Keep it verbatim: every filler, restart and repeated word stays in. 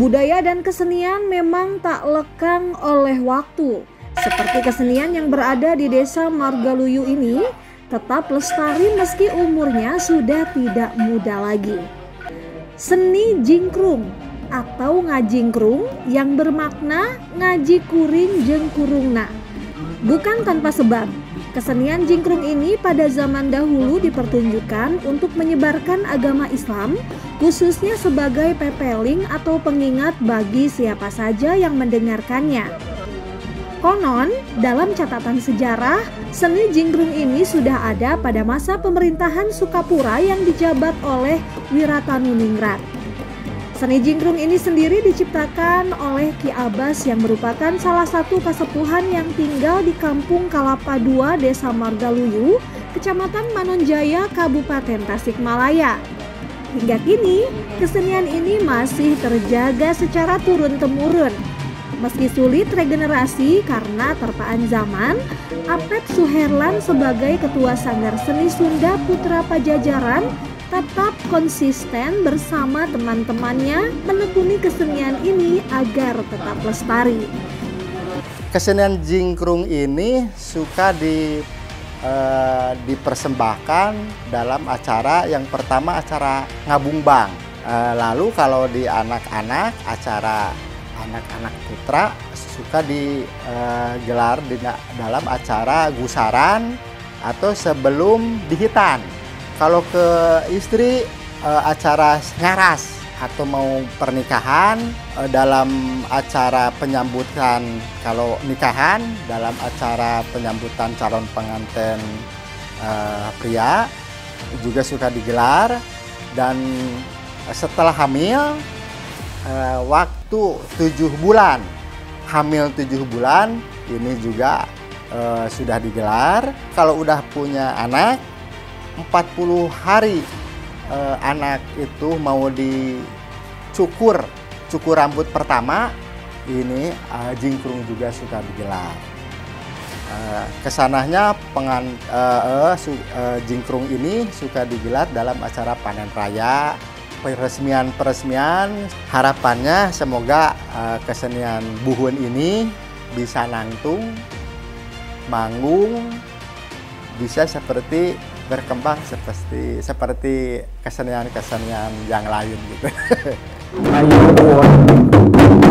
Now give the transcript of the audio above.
Budaya dan kesenian memang tak lekang oleh waktu. Seperti kesenian yang berada di desa Margaluyu ini, tetap lestari meski umurnya sudah tidak muda lagi. Seni jingkrung atau ngajingkrung yang bermakna ngaji kuring jeung kurungna. Bukan tanpa sebab, kesenian jingkrung ini pada zaman dahulu dipertunjukkan untuk menyebarkan agama Islam, khususnya sebagai pepeling atau pengingat bagi siapa saja yang mendengarkannya. Konon, dalam catatan sejarah, seni jingkrung ini sudah ada pada masa pemerintahan Sukapura yang dijabat oleh Wirataniningrat. Seni jingkrung ini sendiri diciptakan oleh Ki Abbas yang merupakan salah satu kasepuhan yang tinggal di Kampung Kalapa dua, Desa Margaluyu, Kecamatan Manonjaya, Kabupaten Tasikmalaya. Hingga kini, kesenian ini masih terjaga secara turun-temurun. Meski sulit regenerasi karena terpaan zaman, Apep Suherlan sebagai Ketua Sanggar Seni Sunda Putra Pajajaran tetap konsisten bersama teman-temannya menekuni kesenian ini agar tetap lestari. Kesenian jingkrung ini suka di, eh, dipersembahkan dalam acara yang pertama acara ngabungbang. Eh, lalu kalau di anak-anak, acara anak-anak putra suka digelar di dalam acara gusaran atau sebelum dihitan. Kalau ke istri acara ngaras atau mau pernikahan, dalam acara penyambutan kalau nikahan, dalam acara penyambutan calon pengantin pria juga suka digelar. Dan setelah hamil, waktu tujuh bulan, hamil tujuh bulan ini juga uh, sudah digelar. Kalau udah punya anak, empat puluh hari uh, anak itu mau dicukur, cukur rambut pertama, ini uh, jingkrung juga suka digelar. Uh, kesananya pengan, uh, uh, su, uh, jingkrung ini suka digelar dalam acara panen raya, peresmian-peresmian. Harapannya semoga uh, kesenian buhun ini bisa nangtung, manggung, bisa seperti berkembang seperti seperti kesenian-kesenian yang lain gitu.